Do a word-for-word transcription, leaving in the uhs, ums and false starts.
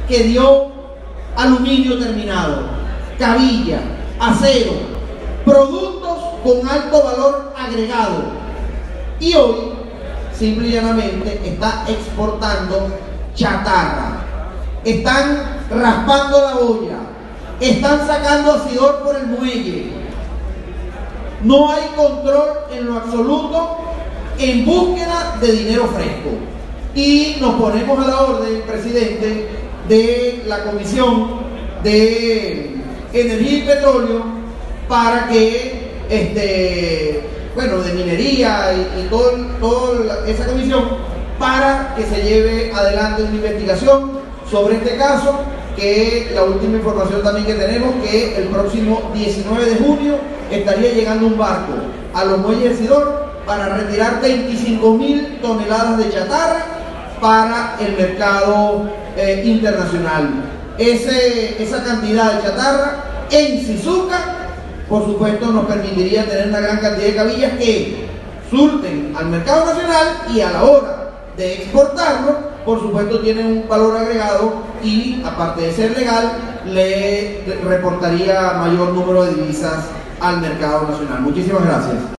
que dio aluminio terminado, cabilla, acero, productos con alto valor agregado, y hoy simple y llanamente está exportando chatarra. Están raspando la olla, están sacando asidor por el muelle. No hay control en lo absoluto en búsqueda de dinero fresco. Y nos ponemos a la orden, presidente, de la Comisión de Energía y Petróleo para que, este, bueno, de minería y, y todo, toda esa comisión, para que se lleve adelante una investigación sobre este caso, que la última información también que tenemos, que el próximo diecinueve de junio estaría llegando un barco a los muelles de Sidor para retirar veinticinco mil toneladas de chatarra para el mercado eh, internacional. Ese, esa cantidad de chatarra en Sizuca, por supuesto, nos permitiría tener una gran cantidad de cabillas que surten al mercado nacional, y a la hora de exportarlo, por supuesto, tienen un valor agregado y, aparte de ser legal, le reportaría mayor número de divisas al mercado nacional. Muchísimas gracias.